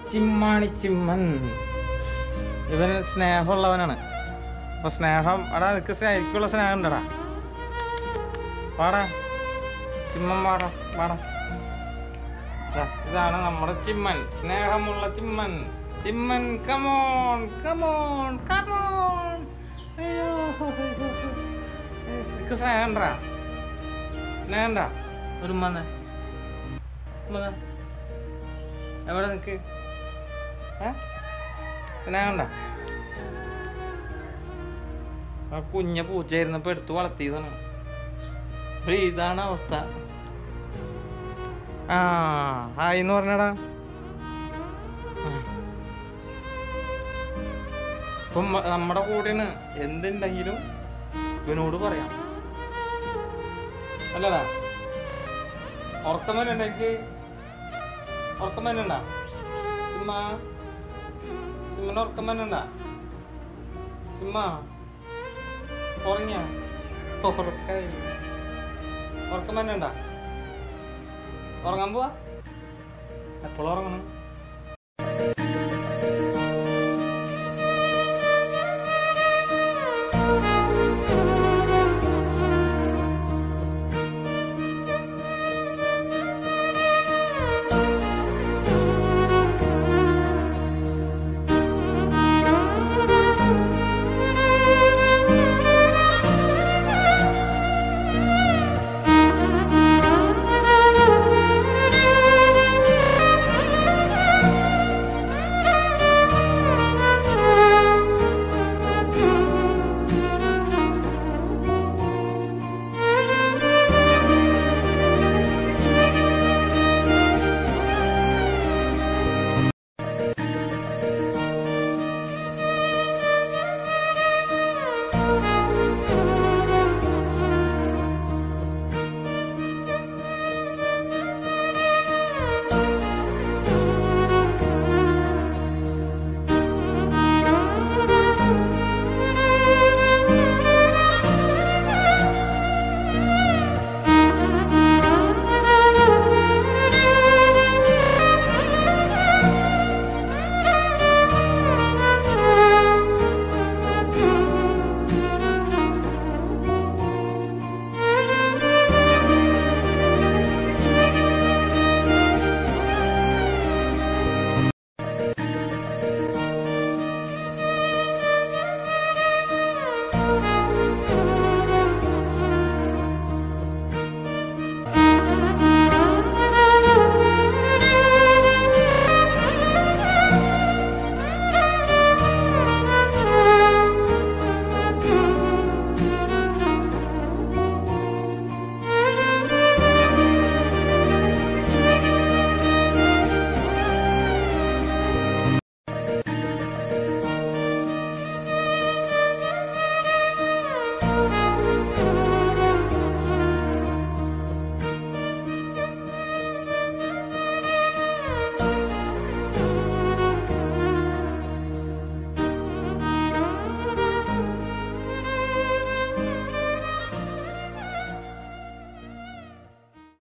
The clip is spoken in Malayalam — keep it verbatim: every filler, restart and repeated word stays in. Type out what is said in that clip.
ചിമ്മാണി ചിമ്മൻ. ഇവന് സ്നേഹമുള്ളവനാണ്. അപ്പൊ സ്നേഹം എടാ നിനക്ക് എനിക്കുള്ള സ്നേഹം ഉണ്ടടാ. പാടാ ചിമ്മൻ, പാടാ പാടാ. ഇതാണ് നമ്മുടെ ചിമ്മൻ, സ്നേഹമുള്ള Chimman. Chimman come on come on come on. അയ്യോ നിനക്ക് സ്നേഹം ഉണ്ടാ? സ്നേഹം ഉണ്ടാ? ഒരു ഉമ്മ എവിടെ നിനക്ക് സ്നേഹം ഉണ്ടാ? ആ കുഞ്ഞ പൂച്ചയായിരുന്നപ്പോ എടുത്ത് വളർത്തിയതാണ്. ഇതാണ് അവസ്ഥ. ആ ഹായ് എന്ന് പറഞ്ഞടാ. ഇപ്പം നമ്മുടെ കൂടെയാണ്. എന്തുണ്ടെങ്കിലും ഇവനോട് പറയാം അല്ലടാ. ഉറക്കം വരുന്നുണ്ട എനിക്ക്? ഉറക്കം വരുന്നുണ്ടാ ചിമ്മ? ചിമ്മന് ഉറക്കം വരുന്നുണ്ടാ? ചിമ്മ ഉറങ്ങിയ? ഉറക്കായി. ഉറക്കം വരുന്നുണ്ടാ? ഉറങ്ങാൻ പോവാ? എപ്പോഴും ഉറങ്ങണം.